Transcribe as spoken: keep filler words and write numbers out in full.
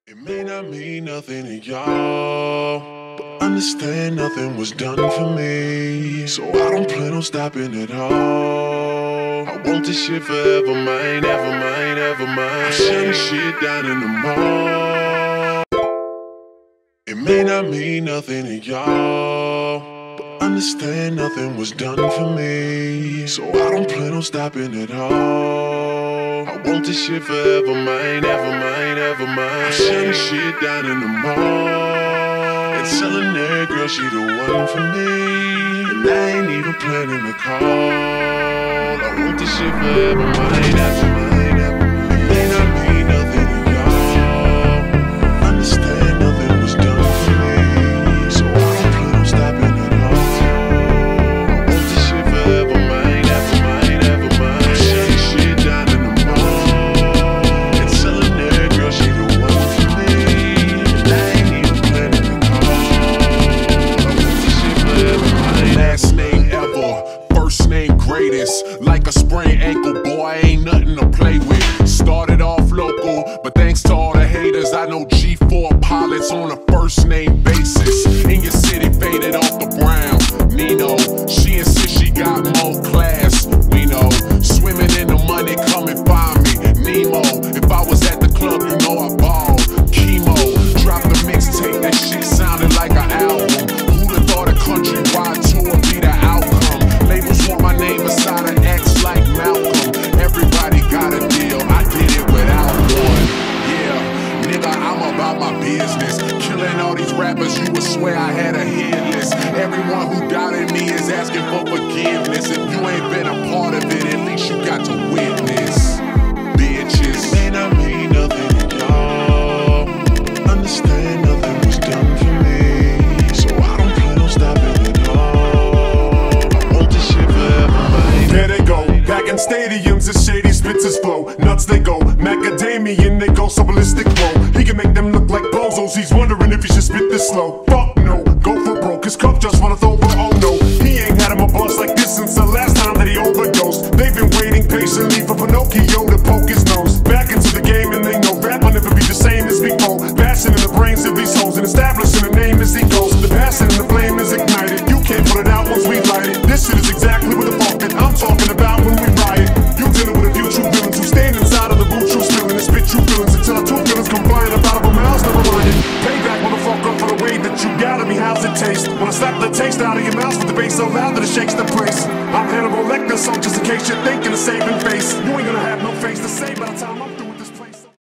It may not mean nothing to y'all, but understand nothing was done for me. So I don't plan on stopping at all. I want this shit forever, mine, ever mine, ever mine. I'm shutting shit down in the mall. It may not mean nothing to y'all, but understand nothing was done for me. So I don't plan on stopping at all. I want this shit forever, mine, ever mine, ever mine. I'm shutting shit down in the mall and telling that girl she the one for me. And I ain't even planning to call. I want this shit forever, mine, ever mine, ever mine. It may not mean nothing to y'all. Understand nothing was done for me. So I don't plan on stopping at all. I want this shit forever, mine, ever mine, ever mine. I'm shutting shit down in the like a sprained ankle, boy, ain't nothing to play with. Started off local, but thanks to all the haters, I know G four pilots on a first name basis. In your city, faded off the brown. Nino, she insists she got more class. We know, swimming in the money, come and find me. Nemo, if I was at the club, you know I balled. Chemo, dropped the mixtape, that shit sounded like an album. Who'da thought a countrywide tour be the outcome? Labels want my name beside an X like Malcolm. Everybody got a deal, I did it without one. Yeah, nigga, I'm about my business. Killing all these rappers, you would swear I had a hit list. Everyone who doubted me is asking for forgiveness. If you ain't been a part of it, at least you got to witness. Bitches. May not mean nothing to y'all. Understand nothing was done for me. So I don't plan on stopping at all. I want this shit forever, mine. There they go, back in stadiums, it's shady spits his flow. Nuts they go, macadamian they go, so ballistic roll. He can make them look like bozos, he's wondering if he should spit this slow. Fuck no, go for broke, his cup just wanna throw